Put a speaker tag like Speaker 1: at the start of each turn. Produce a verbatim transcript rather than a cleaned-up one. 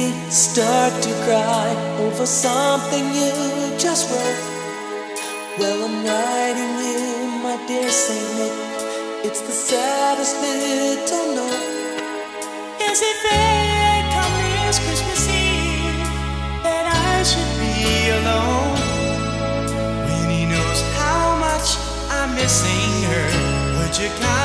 Speaker 1: start to cry over something you just wrote. Well, I'm writing you, my dear Saint Nick, it's the saddest little note.
Speaker 2: Is it fair come this Christmas Eve that I should be alone when he knows how much I'm missing her? Would you come